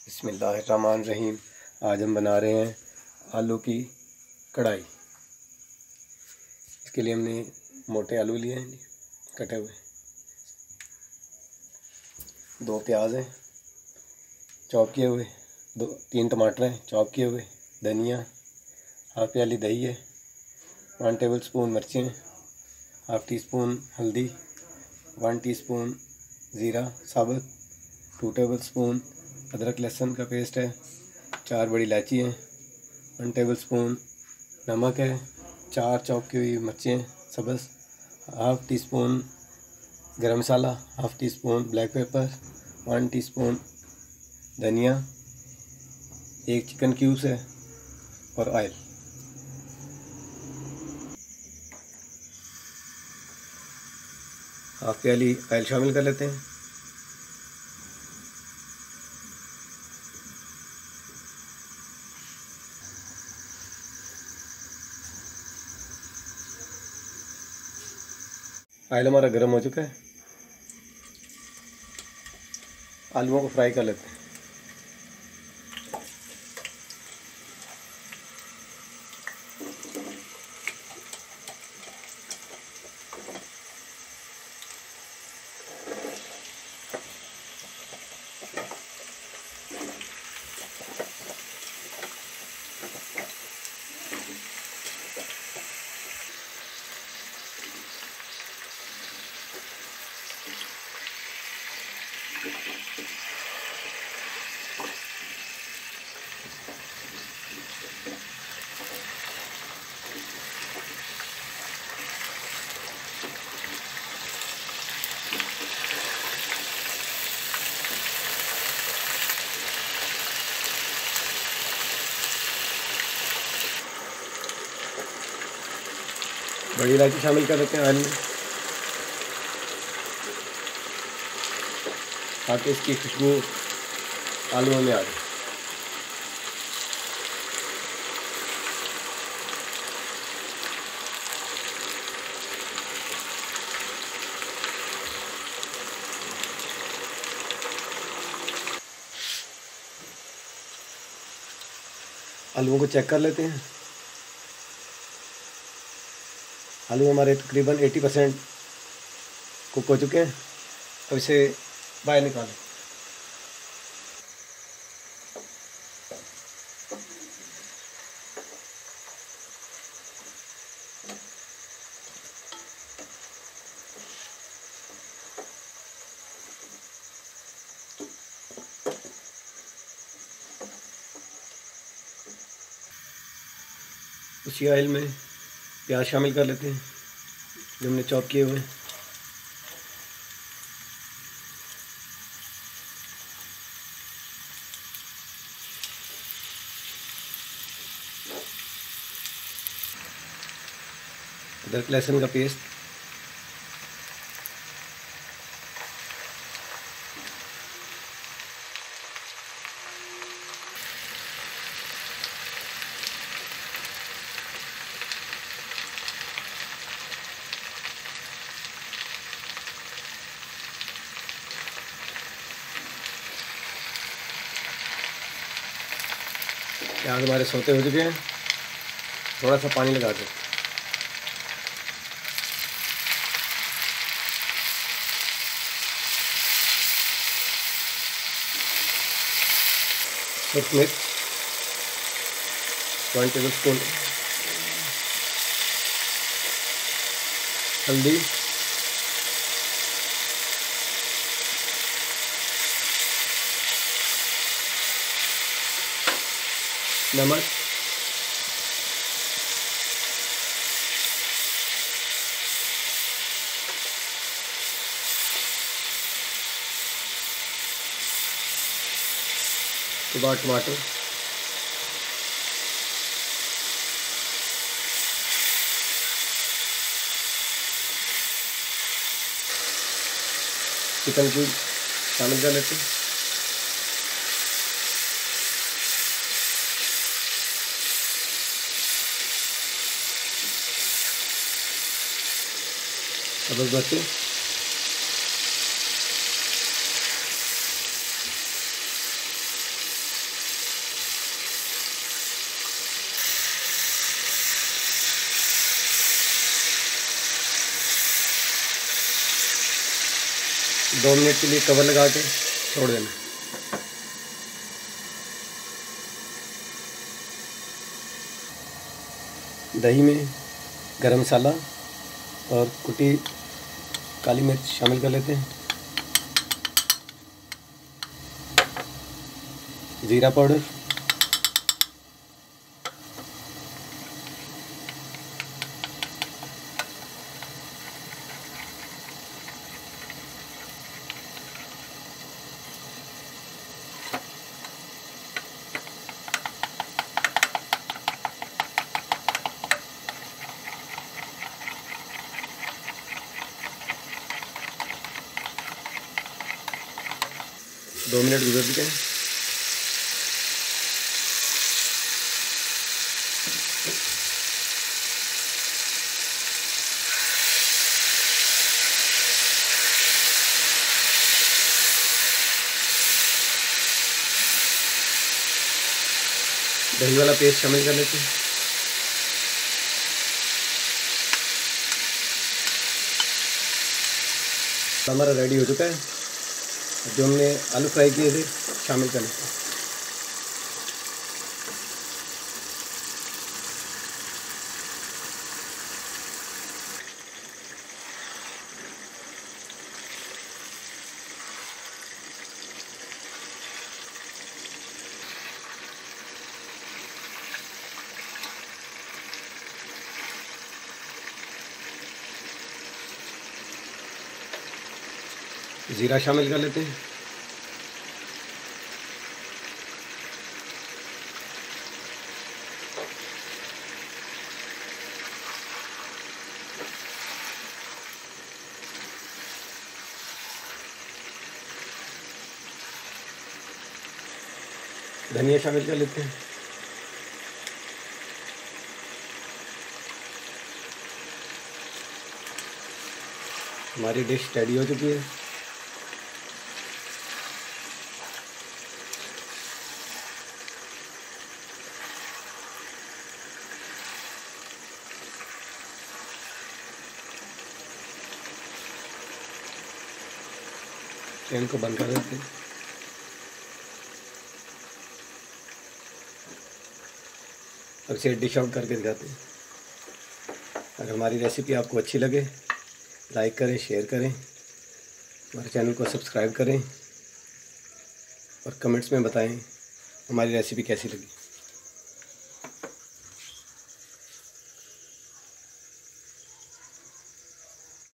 बिस्मिल्लाहिर्रहमानिर्रहीम। आज हम बना रहे हैं आलू की कढ़ाई। इसके लिए हमने मोटे आलू लिए हैं कटे हुए, 2 प्याज हैं चॉप किए हुए, 3 टमाटर हैं चॉप किए हुए, धनिया, हाफ प्याली दही है, 1 टेबल स्पून मिर्चें, हाफ टी स्पून हल्दी, 1 टीस्पून ज़ीरा साबुत, 2 टेबल स्पून अदरक लहसुन का पेस्ट है, 4 बड़ी इलायची हैं, 1 टेबल स्पून नमक है, 4 चॉप की हुई मिर्चें सब्ज़, half tea spoon garam masala, half tea spoon black pepper, 1 teaspoon धनिया, 1 चिकन क्यूब्स है और ऑयल। हाफ प्याली ऑयल शामिल कर लेते हैं। ऑयल हमारा गर्म हो चुका है, आलूओं को फ्राई कर लेते हैं। बड़ी इलायची शामिल कर देते हैं ऑयल में, ताकि इसकी खुशबू आलूओं में आ जाए। आलूओं को चेक कर लेते हैं। आलू हमारे तकरीबन 80% कुक हो चुके हैं। अब इसे बाहर निकालें। उसी ऑयल में प्याज शामिल कर लेते हैं जो हमने चॉप किए हुए हैं। अदरक लहसुन का पेस्ट, प्याज हमारे सोते हो चुके हैं। थोड़ा सा पानी लगा दें। एक मिर्च, 1 टेबल स्पून हल्दी, नमक, बाद टमाटर, चिकन क्यूब शामिल कर लेते हैं। सब्ज़ मिर्चें, 2 मिनट के लिए कवर लगा के छोड़ देना। दही में गरम मसाला और कुटी काली मिर्च शामिल कर लेते हैं, ज़ीरा पाउडर, दो मिनट गुजर चुके हैं। दही वाला पेस्ट शामिल कर लेते हैं। हमारा रेडी हो चुका है। जो हमने आलू फ्राई किए थे शामिल कर लेते हैं। ज़ीरा शामिल कर लेते हैं। धनिया शामिल कर लेते हैं। हमारी डिश रेडी हो चुकी है। फ्लेम को बंद कर देते हैं। अब इसे डिश आउट करके दिखाते हैं। अगर हमारी रेसिपी आपको अच्छी लगे लाइक करें, शेयर करें, हमारे चैनल को सब्सक्राइब करें और कमेंट्स में बताएं हमारी रेसिपी कैसी लगी।